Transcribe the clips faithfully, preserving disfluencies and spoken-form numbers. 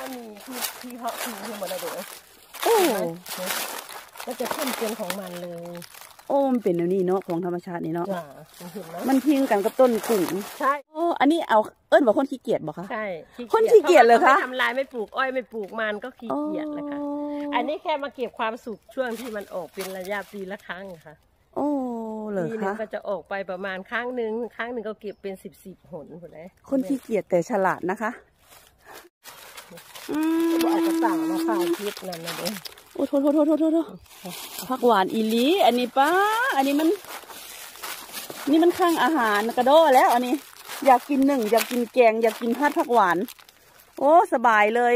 มันมีที่ที่เพาะทิ้งทั้งหมดเลยเดี๋ยวโอ้ก็จะขึ้นเป็นของมันเลยโอ้มันเป็นแนวนี้เนาะของธรรมชาตินี่เนาะมันพิงกันกับต้นกุ้งใช่โอ้อันนี้เอาเอิ้นบอกคนขี้เกียจบอกคะใช่คนขี้เกียจเลยคะทำลายไม่ปลูกอ้อยไม่ปลูกมันก็ขี้เกียจเลยค่ะอันนี้แค่มาเก็บความสุขช่วงที่มันออกเป็นระยะปีละครั้งค่ะโอ้เลยปีนึงก็จะออกไปประมาณครั้งหนึ่งครั้งหนึ่งก็เก็บเป็นสิบสิบหนหมดเลยคนขี้เกียจแต่ฉลาดนะคะอืมเอากระต่างมาข้าวคิดนั่นนะเด้โอ้โทษโทษโทษโทษโทษผักหวานอีหลีอันนี้ป้าอันนี้มันนี่มันข้างอาหารกระโดดแล้วอันนี้อยากกินหนึ่งอยากกินแกงอยากกินผัดผักหวานโอ้สบายเลย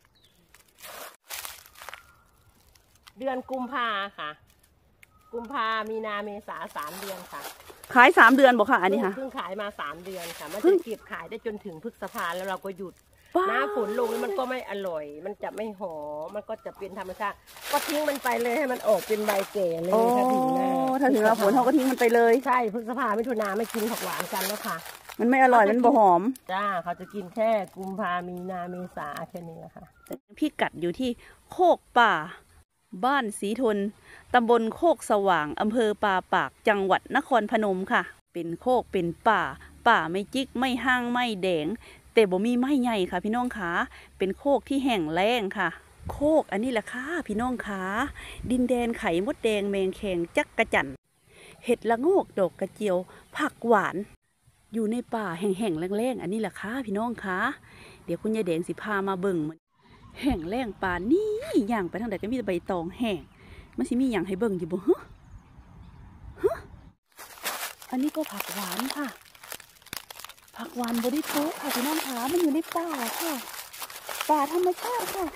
เดือนกุมภาค่ะกุมภามีนาเมษาสามเดือนค่ะขายสามเดือนบอกค่ะอันนี้ค่ะเพิ่งขายมาสามเดือนค่ะมันจะเก็บขายได้จนถึงพฤษภาแล้วเราก็หยุดหน้าฝนลงแล้วมันก็ไม่อร่อยมันจะไม่หอมมันก็จะเป็นธรรมชาติก็ทิ้งมันไปเลยให้มันออกเป็นใบแก่เลยถ้าถึงหน้าถ้าถึงหน้าฝนเขาก็ทิ้งมันไปเลยใช่พฤษภามิถุนาไม่กินผักหวานกันแล้วค่ะมันไม่อร่อยมันบ่หอมจ้าเขาจะกินแค่กุมภามีนาเมษาแค่นี้แหละค่ะพี่กัดอยู่ที่โคกป่าบ้านศรีทนตำบลโคกสว่างอำเภอป่าปากจังหวัดนครพนมค่ะเป็นโคกเป็นป่าป่าไม่จิกไม่ห้างไม่แดงแต่บ่มีไม้ใหญ่ค่ะพี่น้องขาเป็นโคกที่แห้งแล้งค่ะโคกอันนี้แหละค่ะพี่น้องขาดินแดนไข่มดแดงแมงแคงจักกระจั่นเห็ดละโงกดอกกระเจียวผักหวานอยู่ในป่าแห้งๆแล้งๆอันนี้แหละค่ะพี่น้องขาเดี๋ยวคุณยายแดงสิพามาเบิ่งแห้งแล้งป่านี่อย่างไปทางใดก็มีแต่ใบตองแห้งมันสิมีอย่างให้เบิ่งอยู่บ่ฮะฮะอันนี้ก็ผักหวานค่ะผักหวานบริโภคค่ะพี่น้องขามันอยู่ในป่าค่ะป่าธรรมชาติค่ะ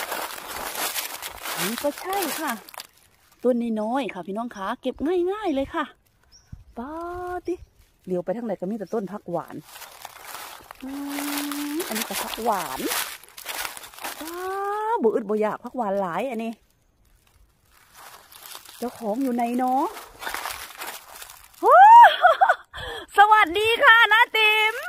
นี่ก็ใช่ค่ะต้นน้อยๆค่ะพี่น้องขาเก็บง่ายๆเลยค่ะป้าดิเลี้ยวไปทางไหนก็มีแต่ต้นผักหวานอันนี้ก็ผักหวานป้าบุอึดบุอยากผักหวานหลายอันนี้เจ้าของอยู่ในเนาะสวัสดีค่ะน้าติ๋ม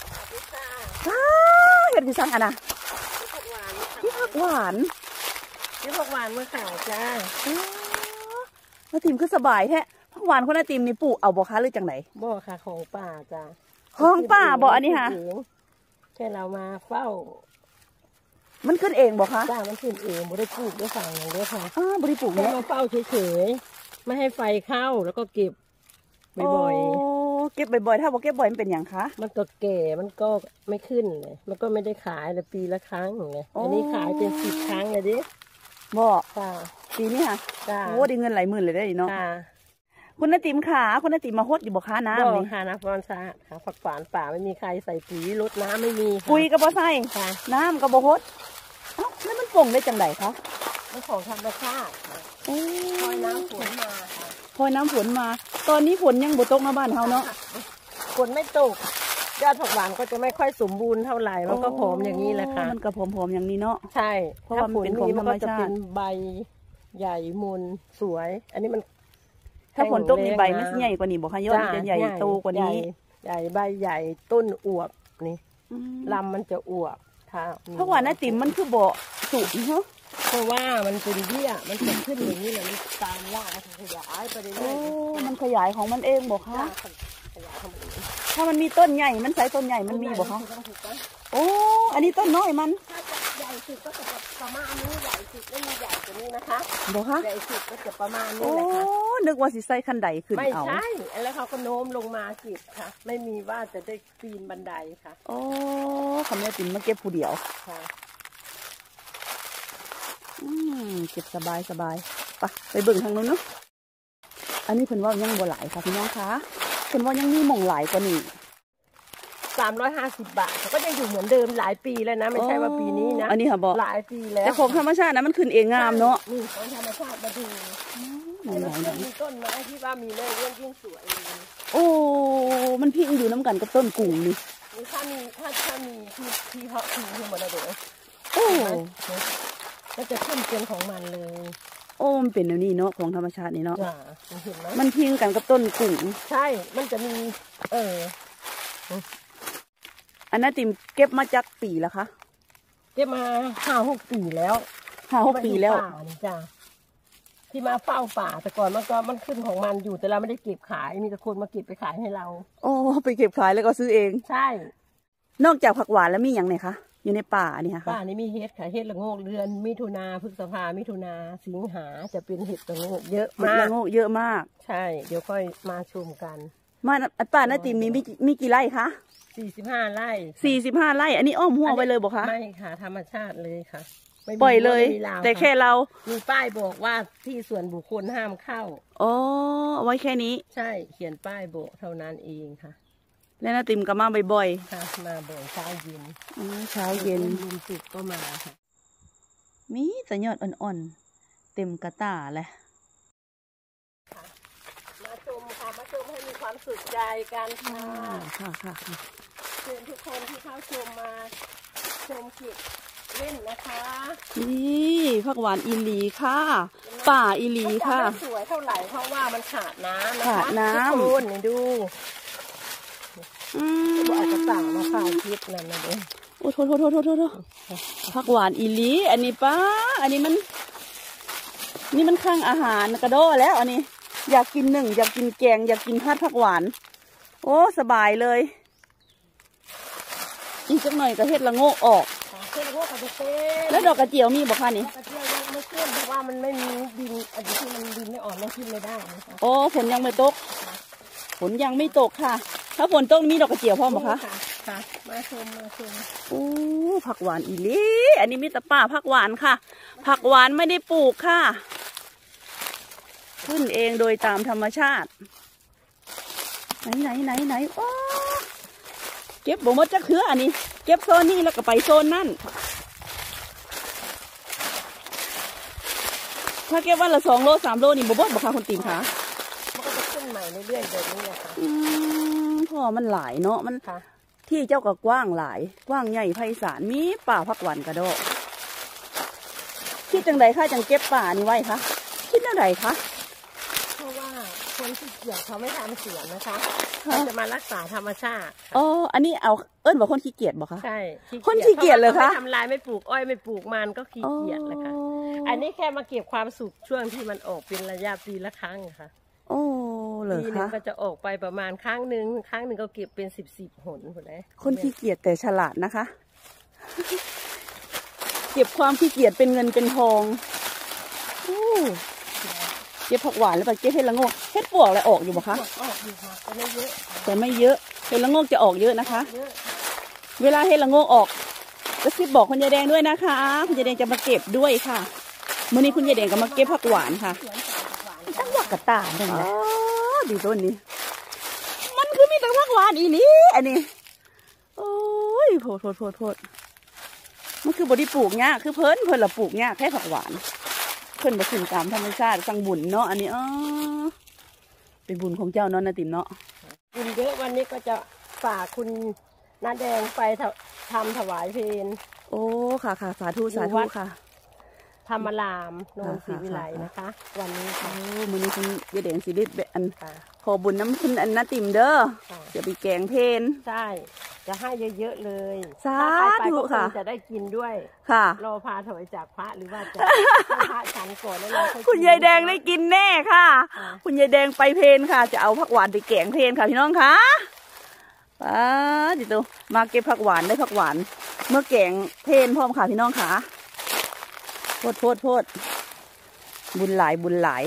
เห็นที่สั่งอ่ะนะที่ผักหวานที่ผักหวานเมื่อขายจ้าน้าติ๋มก็สบายแท้ผักหวานคนน้าติ๋มนี่ปลูกเอาบ่คะหรือจังไหนบ่ค่ะของป่าจ้าของป่าบ่อันนี้ค่ะแค่เรามาเฝ้ามันขึ้นเองบ่คะจ้ามันขึ้นเองบ่ได้ปลูกด้วยฝั่งอย่างเดียวค่ะอ้าบ่ได้ปลูกเนี่ยมาเฝ้าเฉยๆไม่ให้ไฟเข้าแล้วก็เก็บบ่อยๆเก็บบ่อยๆถ้าบ่เก็บบ่อยมันเป็นอย่างคะมันก็แก่มันก็ไม่ขึ้นเลยมันก็ไม่ได้ขายเลยปีละครั้งเลยอันนี้ขายเป็นสิบครั้งเลยดิบ่ค่ะปีนี้ค่ะโอ้ได้เงินหลายหมื่นเลยได้เนาะคุณน้าติ๋มขาคุณน้าติ๋มมาฮดอยู่บ่คะน้ำนี่ค่ะนะฟอนซาค่ะฝักฝานป่าไม่มีใครใส่ปุ๋ยลดน้ำไม่มีปุ๋ยก็บ่ใส่น้ำก็บ่ฮดเอ้าแล้วมันป่งได้จังไดคะมันของธรรมชาติพอยน้ำฝนมาค่ะพอยน้ำฝนมาตอนนี้ฝนยังบ่ตกมาบ้านเฮาเนาะฝนไม่ตกยอดผักหวานก็จะไม่ค่อยสมบูรณ์เท่าไหร่มันก็ผอมอย่างนี้แหละค่ะมันก็ผอมๆอย่างนี้เนาะใช่เพราะว่าฝนมีมันก็จะเป็นใบใหญ่มุนสวยอันนี้มันถ้าฝนตกนี่ใบมันใหญ่กว่านี้บอกค่ะยอดจะใหญ่โตกว่านี้ใหญ่ใบใหญ่ต้นอวบนี่ลำมันจะอวบถ้าเพราะว่าน้าติ๋มมันคือบ่สุกเนาะเพราะว่ามันเป็นเบี้ยมันจะขึ้นอย่างนี้แหละมันตามรากมันขยายไปเรื่อยๆมันขยายของมันเองบอกค่ะถ้ามันมีต้นใหญ่มันใช้ต้นใหญ่มันมีบอกค่ะโอ้อันนี้ต้นน้อยมันใหญ่สุดก็จะประมาณนี้ใหญ่สุดไม่มีใหญ่กว่านี้นะคะบอกค่ะใหญ่สุดก็จะประมาณนี้แหละค่ะโอ้นึกว่าสิใส่คันไดขึ้นเอาไม่ใช่แล้วเขาก็โน้มลงมาเก็บค่ะไม่มีว่าจะได้ปีนบันไดค่ะโอ้คำนี้ติ๋มมาเก็บผู้เดียวค่ะอืมเก็บสบายสบายไปไปเบิ่งทางนู้นเนาะอันนี้เพิ่นว่ายังบ่หลายค่ะพี่น้องคะเพิ่นว่ายังมีหม่องหลายกว่านี้สามร้อยห้าสิบบาทเขาก็ยังอยู่เหมือนเดิมหลายปีแล้วนะไม่ใช่ว่าปีนี้นะอันนี้ค่ะบอกหลายปีแล้วแต่ของธรรมชาตินะมันขึ้นเองงามเนาะนี่ของธรรมชาติมาดูมีต้นไม้ที่ว่ามีเนื้อเยื่อยิ่งสวยเลยโอ้มันพิงอยู่น้ำกันกับต้นกุ้งนี่ถ้ามีถ้าถ้ามีที่ที่เพาะทิ้งทั้งหมดเลยเดี๋ยวโอ้ก็จะขึ้นเป็นของมันเลยโอ้มันเป็นแนวนี้เนาะของธรรมชาตินี่เนาะเห็นไหมมันพิงกันกับต้นกุ้งใช่มันจะมีเอออันนั้นติ๋มเก็บมาจากปีแล้วคะเก็บมาห้าหกปีแล้วห้าหกปีแล้วป่านี่จ้ะที่มาเฝ้าป่าแต่ก่อนมันก็มันขึ้นของมันอยู่แต่เราไม่ได้เก็บขายมีแต่คนมาเก็บไปขายให้เราโอ้ไปเก็บขายแล้วก็ซื้อเองใช่นอกจากผักหวานแล้วมีอย่างไหนคะอยู่ในป่านี่ค่ะป่านี่มีเห็ดค่ะเห็ดละโงกเดือนมิถุนาพฤษภามิถุนาสิงหาจะเป็นเห็ดละโงกเยอะเห็ดมาละกโงกเยอะมากใช่เดี๋ยวค่อยมาชมกันมาป่านาติมมีมีมีกี่ไร่คะสี่สิบห้าไร่สี่สิบห้าไร่อันนี้อ้อมหัวไปเลยบอกคะไม่ค่ะธรรมชาติเลยค่ะไม่มีปล่อยเลยไม่มีราวแต่แค่ค่ะเรามีป้ายบอกว่าที่ส่วนบุคคลห้ามเข้าอ๋อเอาไว้แค่นี้ใช่เขียนป้ายบอกเท่านั้นเองค่ะแล้วนาติมก็มาบ่อยค่ะมาบ่อยเช้าเย็นๆอ๋อเช้าเย็นลุงสุกก็มาค่ะมีแต่ยอดอ่อนๆเต็มกระตาเลยมาชมค่ะมาชมให้มีความสุขใจกันค่ะค่ะค่ะค่ะเชิญทุกคนที่เข้าชมมาชมเก็บเล่นนะคะนี่ผักหวานอีหลีค่ะ ป่าอีหลีค่ะมันจะไม่สวยเท่าไหร่เพราะว่ามันขาดน้ำนะคะขาดน้ำทุกคนนี่ดูอืบอกเอากระมต่างมาข่าวคิดนั่นนะเด้โอ้โทษโทษโทษโทษโทษผักหวานอีหลี อันนี้ป้า อันนี้มัน นี่มันข้างอาหารกระโดแล้ว อันนี้ อยากกินหนึ่งอยากกินแกงอยากกินพัดผักหวาน โอ้สบายเลย อีกสักหน่อยก็เฮ็ดละโงกออกเช่นพวกกระดูกเต้นแล้วดอกกระเจียวมีบอกค่ะนี่กระเจียวยังไม่ขึ้นเพราะว่ามันไม่มีดินอันนี้ที่มันดินไม่อ่อนไม่ขึ้นไม่ได้นะคะโอ้ฝนยังไม่ตก ฝนยังไม่ตกค่ะ ถ้าฝนตกมีดอกกระเจียวพร้อมบอกคะค่ะมาชมมาชมโอ้ผักหวานอีหลีอันนี้มีแต่ป่าผักหวานค่ะ ผักหวานไม่ได้ปลูกค่ะ ขึ้นเองโดยตามธรรมชาติ ไหนไหนไหนไหนโอ้เก็บบ่หมดจักเถืออันนี้ เก็บโซนนี้แล้วก็ไปโซนนั่น ถ้าเก็บวันละสองโลสามโลนี่บ่บดบ่คะคุณติ๋มคะมันก็จะขึ้นใหม่เรื่อยๆแบบนี้นะคะอืมเพราะว่อมันหลายเนาะมันค่ะที่เจ้าก็กว้างหลาย กว้างใหญ่ไพศาลมีป่าผักหวานกระโดดคิดจังใดคะจังเก็บป่านี่ไว้คะคิดจังใดคะเพราะว่าคนที่เกี่ยวเขาไม่ทำสวนนะคะค่ะเขาจะมารักษาธรรมชาติค่ะอ๋ออันนี้เอาเอิ้นบอกคนขี้เกียจบอกคะใช่คนขี้เกียจเลยคะพราว่าขาไม่ทำลายไม่ปลูกอ้อยไม่ปลูกมันก็ขี้เกียจเลยค่ะ อันนี้แค่มาเก็บความสุขช่วงที่มันออกเป็นระยะปีละครั้งค่ะโอ้เหรอปีหนึงคะก็จะออกไปประมาณครั้งหนึ่งครั้งหนึ่งก็เก็บเป็นสิบสิบหนหมดเลยคนขี้เกียจแต่ฉลาดนะคะ เก็บความขี้เกียจเป็นเงินเป็นทองโอ้เก็บผักหวานแล้วไปเก็บเห็ดละโงกเห็ดปวกอะไรออกอยู่บอกคะออกอยู่ค่ะแต่ไม่เยอะแต่ไม่เยอะเห็ดละโงกจะออกเยอะนะคะเยอะเวลาเห็ดละโงกออกกระซิบบอกคุณยายแดงด้วยนะคะคุณยายแดงจะมาเก็บด้วยค่ะมื้อนี้คุณยายแดงก็มาเก็บผักหวานค่ะสวนสาวหวานตั้งว่ากระตาจังเลยดีต้นนี้ มันคือมีแต่ผักหวานอีหลีอันนี้โอ้ยโพดโพดโพดโพดมันคือบไดิปลูกเนี่ยคือเพิ่นเพิ่นละปลูกเนี่ยแค่ผักหวานเพิ่นมาขึ้นตามธรรมชาติสั่งบุญเนาะอันนี้อ๋อเป็นบุญของเจ้าเนาะนาติ๋มเนาะบุญเยอะวันนี้ก็จะฝากคุณน้าแดงไปทำถวายเพลงโอ้ค่ะค่ะสาธุสาธุค่ะธรรมรามโนนศรีวิไลนะคะ วันนี้โอ้ค่ะมื้อนี้คุณยายแดงสิได้แบบอันค่ะขอบุญน้ำคุณอันนาติ๋มเด้อค่ะจะไปแกงเพนใช่จะให้เยอะๆเลยสาถ้าใครไปธุก็คค่ะงจะได้กินด้วยค่ะรอพาถอยจากพระหรือว่าจะให้พระฉันก่อนแล้วเราค่อยกินคุณยายแดงได้กินแน่ค่ะค่ะคุณยายแดงไปเพนค่ะ จะเอาผักหวานไปแกงเพนค่ะพี่น้องคะป้าจิตุมาเก็บผักหวานได้ผักหวาน เมื่อแกงเพนพร้อมค่ะพี่น้องค่ะโพดโพดโพดบุญหลายบุญหลาย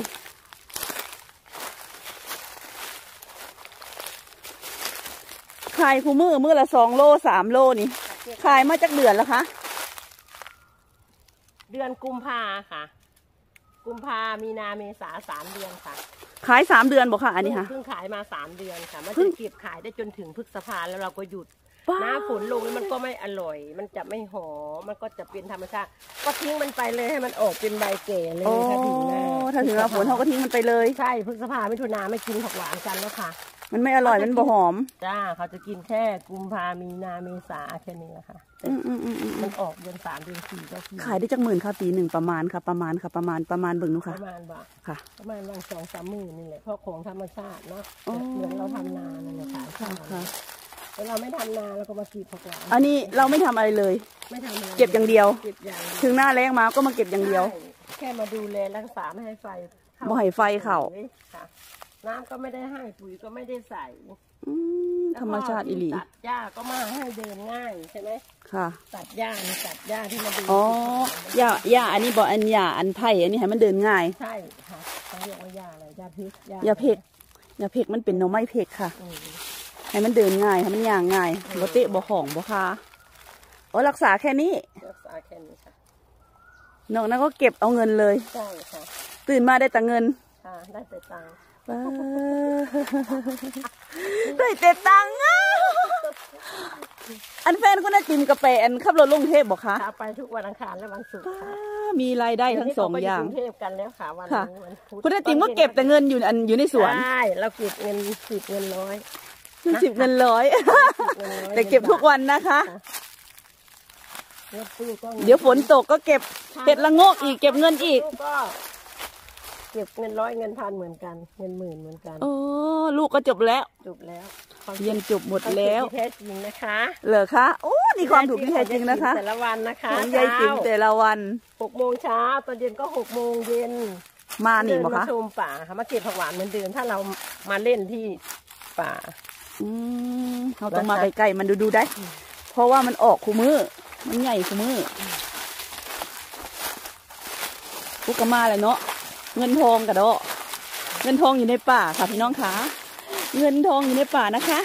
ขายคู่มือมือละสองโลสามโลนี่ขายมาจากเดือนแล้วคะเดือนกุมภาค่ะ กุมภามีนาเมษาสามเดือนค่ะขายสามเดือนบอกค่ะอันนี้ค่ะเพิ่งขายมาสามเดือนค่ะมันเพิ่จะงเก็บขายได้จนถึงพฤษภาแล้วเราก็หยุดป้าหน้าฝนลงแล้วมันก็ไม่อร่อย มันจะไม่หอม มันก็จะเป็นธรรมชาติ ก็ทิ้งมันไปเลยให้มันออกเป็นใบแก่เลยโอ้ถ้าถึงหน้าถ้าถึงเราฝนเขาก็ทิ้งมันไปเลยใช่พฤษภามิถุนาไม่กินผักหวานกันแล้วค่ะมันไม่อร่อยมันบ่หอมจ้าเขาจะกินแค่กุมภามีนาเมษาแค่นี้แหละค่ะแต่อืมอืมอืมอืมมันออกเดือนสามเดือนสี่ก็กินขายได้จักหมื่นค่ะปีหนึ่งประมาณค่ะประมาณค่ะประมาณประมาณเบิ่งนูปค่ะระมาณว่าค่ะประมาณวันสองสามหมื่นนี่แหละเพราะของธรรมชาติเนาะอ๋อเหมือนเราทำนานั่นแหละขายค่ะข้าวค่ะแต่เราไม่ทำนาเราก็มากีบผักหวานอันนี้เราไม่ทำอะไรเลยไม่ทำนาเก็บอย่างเดียวเก็บอย่างถึงหน้าแล้งมาก็มาเก็บอย่างเดียวแค่มาดูแลรักษาไม่ให้ไฟบ่ให้ไฟเข่าน้ำก็ไม่ได้ให้ปุ๋ยก็ไม่ได้ใส่ธรรมชาติอิลีตัดหญ้าก็มาให้เดินง่ายใช่ไหมค่ะตัดหญ้าตัดหญ้าที่มาดูอ๋อหญ้าหญ้าอันนี้บอกอันหญ้าอันไผ่อันนี้ให้มันเดินง่ายใช่ค่ะเขาเรียกว่าหญ้าอะไรหญ้าเพกหญ้าเพกหญ้าเพกมันเป็นหน่อไม้เพกค่ะให้มันเดินง่ายให้มันย่างง่ายบ่เตะบ่ห่องบ่คาโอ้รักษาแค่นี้รักษาแค่นี้ค่ะนอกนั้นก็เก็บเอาเงินเลยใช่ค่ะตื่นมาได้แต่เงินค่ะได้แต่ตังค์ได้แต่ตังค์อันแฟนคุณน่าจิมกาแฟอันขับรถลงเทพบอกคะไปทุกวันอังคารและวันศุกร์มีรายได้ทั้งสองอย่างกรุงเทพกันแล้วค่ะวันนี้วันพุธคุณน่าจิมก็เก็บแต่เงินอยู่อันอยู่ในสวนใช่เราเก็บเงินสิบเงินร้อยสิบเงินร้อยแต่เก็บทุกวันนะคะเดี๋ยวฝนตกก็เก็บเห็ดละโงกอีกเก็บเงินอีกก็เก็บเงินร้อยเงินพันเหมือนกันเงินหมื่นเหมือนกันโอ้ลูกก็จบแล้วจบแล้วเรียนจบหมดแล้วแท้จริงนะคะเหรอคะโอ้นี่ความถูกที่แท้จริงนะคะแต่ละวันนะคะของยายจิ๋มแต่ละวันหกโมงเช้าตอนเย็นก็หกโมงเย็นมาหนิมั้งคะมาชมป่าค่ะมาเก็บผักหวานเหมือนเดิมถ้าเรามาเล่นที่ป่าอืมเราต้องมาใกล้ๆมันดูดูได้เพราะว่ามันออกคู่มือมันใหญ่คู่มือพุกกระมาเลยเนาะเงินทองกระโดดเงินทองอยู่ในป่าค่ะพี่น้องคะเงินทองอยู่ในป่านะคะ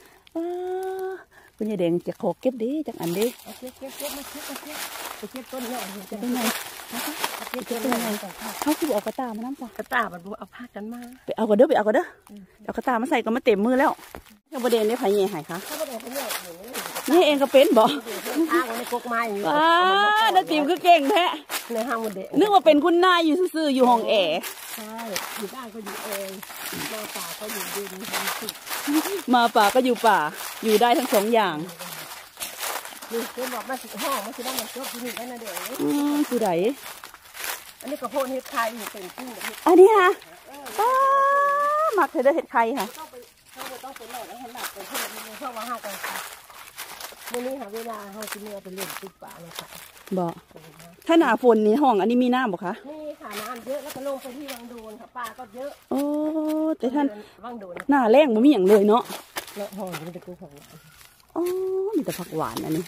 คุณยายแดงจะขอเก็บดิจากอันดิเก็บเก็บเก็บมาเก็บมาเก็บไปเก็บต้นเนี่ยเก็บต้นไหนเก็บต้นไหนเขาคือเอากระตามาน้ำจ้ะกระตามันดูเอาผ้ากันมาไปเอากระเด้อไปเอากระเด้อเอากระตามาใส่ก็มาเต็มมือแล้วข้าวประเด็นได้ไผ่เงี้ยหายคะนี่เองก็เป็นบ่อ้างในกกไม้ว้าดาติมก็เก่งแท้ในห้างมันเด็กนึกว่าเป็นคุณนายอยู่ซื่อๆอยู่ห้องแอร์ใช่อยู่บ้านก็อยู่เองมาป่าก็อยู่ดินมาป่าก็อยู่ป่าอยู่ได้ทั้งสองอย่างนี่คือบอกมาสิห้องมาสิได้มันจบที่นี่ได้นะเด็กอืมคือไหนอันนี้กระโพดเห็ดไข่อยู่เป็นกุ้งอันนี้ค่ะป้าหมักเธอได้เห็ดไข่ค่ะต้องต้องเป็นหน่อยแล้วให้หนักเป็นเพื่อนมีช่วงว่าห้ากันค่ะวันนี้หาเวลาเขาจะเมื่อไปเล่นติดป่าเลยค่ะบอกถ้าหนาฝนนี่ห้องอันนี้มีน้ำบอกคะนี่ค่ะน้ำเยอะแล้วก็ลงไปที่วังโดนค่ะป่าก็เยอะโอ้แต่ท่านวังโดนหน้าแรงมันมีอย่างเลยเนาะแล้วห้องมันจะกู้ผักหวานอ๋อมีแต่ผักหวานอันนี้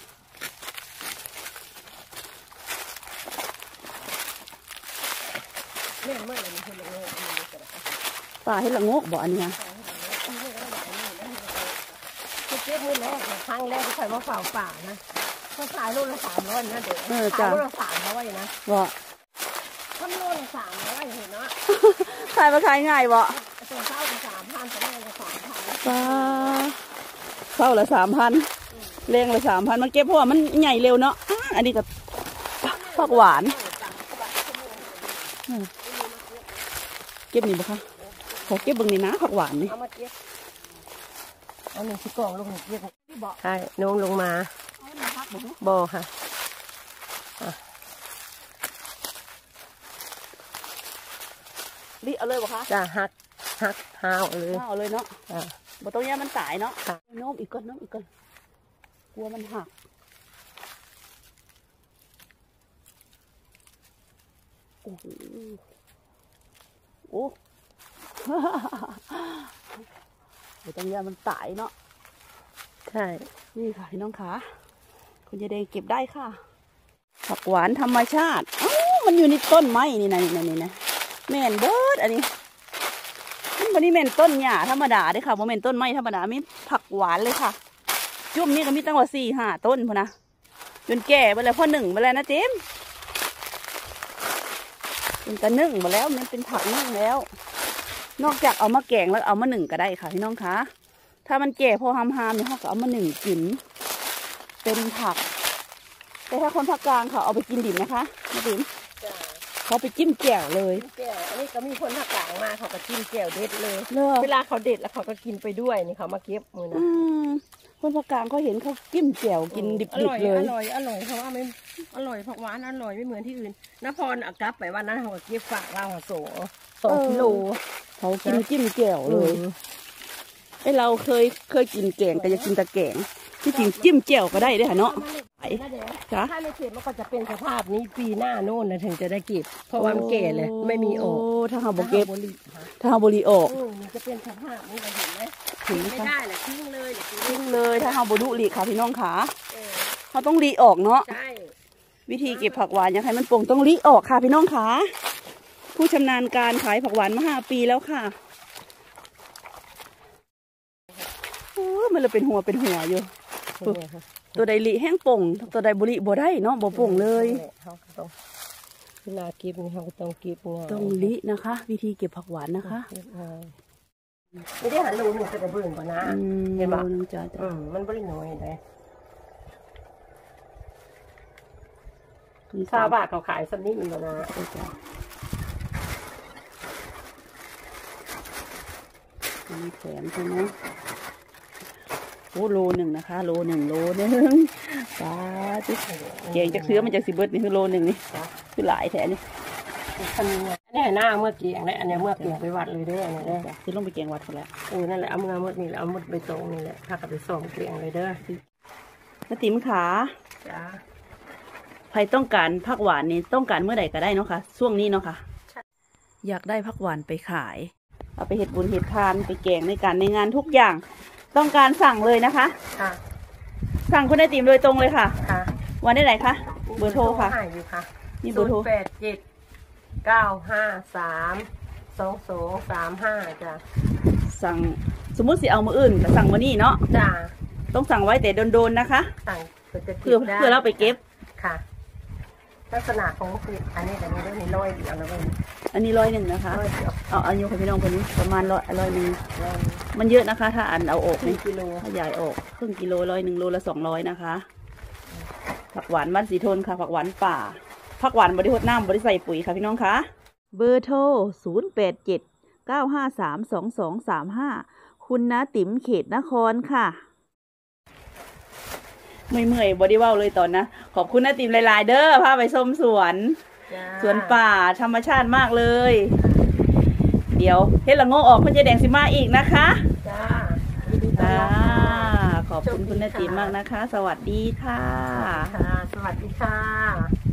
เล่นเมื่อไหร่มีคนละโงกป่าให้ละโงกบอกอันนี้เก็บมือแรกครั้งแรกที่ใส่มะพร้าวป่านะเขาขายโลละสามร้อยนะเด็กขายโลละสามร้อยนะบ่ทำโลละสามร้อยเห็นเนาะขายมาขายง่ายบ่ตัวเศร้าละสามพันตัวแรกละสามพันป้าเศร้าละสามพันแรงละสามพันมันเก็บเพราะว่ามันใหญ่เร็วเนาะอันนี้กับผักหวานเก็บนี่บ่คะขอเก็บบึงนี่นะผักหวานนี่อันนี้ที่กล่องลงเรียกใช่น้องลงมาบ่อค่ะรีเอาเลยบ่คะจะหักหักหาวเลยหาวเลยเนาะบ่ต้องแย่มันตายเนาะโน้มอีกก้อนโน้มอีกก้อนกลัวมันหักโอ้โหโอ้บ่ต้องแย่มันตายเนาะใช่นี่ค่ะพี่น้องขาคุณยายแดงเก็บได้ค่ะผักหวานธรรมชาติอ้าวมันอยู่ในต้นไม้นี่นะนี่นะนี่นะแม่นเบิร์ดอันนี้มันนี้แม่นต้นหญ้าธรรมดาเด้ค่ะบ่แม่นต้นไม้ธรรมดามีผักหวานเลยค่ะจุ่มนี่ก็มีตั้งว่าสี่ห้าต้นพอนะจนแก่ไปแล้วพ่อหนึ่งไปแล้วนะเจมเป็นตะนึ่งมาแล้วมันเป็นผักนึ่งแล้วนอกจากเอามาแกงแล้วเอามาหนึ่งก็ได้ค่ะพี่น้องคะถ้ามันแก่พอหามๆเนี่ยเขาก็เอามาหนึ่งกินเป็นผักแต่ถ้าคนภาคกลางเขาเอาไปกินดิบนะคะนะดิมเขาไปจิ้มแจ่วเลยแจ่วอันนี้ก็มีคนภาคกลางมาเขาก็จิ้มแจ่วเด็ดเลยเวลาเขาเด็ดแล้วเขาก็กินไปด้วยนี่เขามาเก็บมือนะคนภาคกลางเขาเห็นเขาจิ้มแจ่วกินดิบๆเลยอร่อยอร่อยเพราะว่าไม่อร่อยผักหวานอร่อยไม่เหมือนที่อื่นนพรอากับไปวันนั้นเขาเก็บฝากเราโสสองกิโลเขากินจิ้มแจ่วเลยไอเราเคยเคยกินแกงแต่อยากกินแต่แกงที่จริงจิ้มแจ่วก็ได้ด้วยค่ะเนาะไปจ้ะถ้าในเขตมันก็จะเป็นสภาพนี้ปีหน้าโน่นนะถึงจะได้เก็บเพราะว่ามันแก่เลยไม่มีออกถ้าหาบเก็บถ้าหาบ่รีถ้าหาบรีออกเออมันจะเป็นสภาพนี้เราเห็นไหมถึงไม่ได้แหละทิ้งเลยอย่าทิ้งทิ้งเลยถ้าหาบรีลีค่ะพี่น้องขาเออเขาต้องรีออกเนาะใช่วิธีเก็บผักหวานอยากให้มันโป่งต้องรีออกค่ะพี่น้องขาผู้ชำนาญการขายผักหวานมาห้าปีแล้วค่ะโอ้มันเลยเป็นหัวเป็นหัวอยู่เนี่ยค่ะตัวใดลีแห้งโป่งตัวใดบุรีบ่ได้เนาะบ่โป่งเลยเขาก็ต้องเวลาเก็บนี่เขาก็ต้องเก็บงานต้องลินะคะ วิธีเก็บผักหวานนะคะเก็บงานไม่ได้หันรูหนูจะกระเบื้องก่อนนะอืมเห็นปะจ้าจ้าอืมมันไม่ได้น้อยเลยซาบาทเขาขายสักนิดนึงก่อนนะมีแถมใช่ไหมโอ้โลหนึ่งนะคะ โลหนึ่งโลหนึ่งปลาจิ๊กเกียงจากเสื้อมันจากสิเบิร์ดนี่คือโลหนึ่งนี่คือหลายแถมนี่อันนี้อันนี้หน้าเมื่อเกียงเลยอันนี้เมื่อเกียงไปวัดเลยเด้ออันนี้เด้อคือลงไปเกียงวัดกันแล้วเออนั่นแหละเอามือมืดนี่แหละเอามืดไปตรงนี่แหละถ้ากับไปส่งเกียงเลยเด้อนาติ๋มขาจ้าใครต้องการผักหวานนี่ต้องการเมื่อใดก็ได้เนาะค่ะช่วงนี้เนาะค่ะอยากได้ผักหวานไปขายเอาไปเห็ดบุญเห็ดทานไปแกงในการในงานทุกอย่าง ต้องการสั่งเลยนะคะค่ะสั่งคุณนาติ๋มโดยตรงเลยค่ะค่ะวันได้ไหนคะเบอร์โทรค่ะให้อยู่ค่ะนี่เบอร์โทรแปดเจ็ดเก้าห้าสามสองสองสามห้าจ้ะสั่งสมมุติสิเอามืออื่นก็สั่งมานี่เนาะจ้าต้องสั่งไว้แต่โดนๆนะคะสั่งก็จะเพื่อได้เพื่อเราไปเก็บค่ะลักษณะของคืออันนี้แต่นี้เรื่องนี้ร้อยเดียวแล้วก็อันนี้ร้อยหนึ่งนะคะร้อยเดียวเอาอายุของพี่น้องคนนี้ประมาณร้อยร้อยหนึ่งร้อยมันเยอะนะคะ ถ้าอันเอาออกครึ่นี่งกิโลขยายออกครึ่งกิโลร้อยหนึ่งโลละสองร้อยนะคะ ผักหวานบ้านสีทนค่ะ ผักหวานป่า ผักหวานบริโภคน้ำบริใส่ปุ๋ยค่ะพี่น้องคะ เบอร์โทรศูนย์แปดเจ็ดเก้าห้าสามสองสองสามห้าคุณนาติ๋มเขตนครค่ะเมื่อยๆบอดี้ว่าเลยตอนนะ ขอบคุณนาติ๋มหลายๆเด้อพาไปชมสวนจ้าสวนป่าธรรมชาติมากเลย เดี๋ยวเฮ็ดละโงกออกเพื่อจะแดงสิมาอีกนะคะจ้ายินดีต้อนอ่ารับค่ะขอบคุณคุณนาติ๋มมากนะคะ สวัสดีค่ะค่ะ สวัสดีค่ะ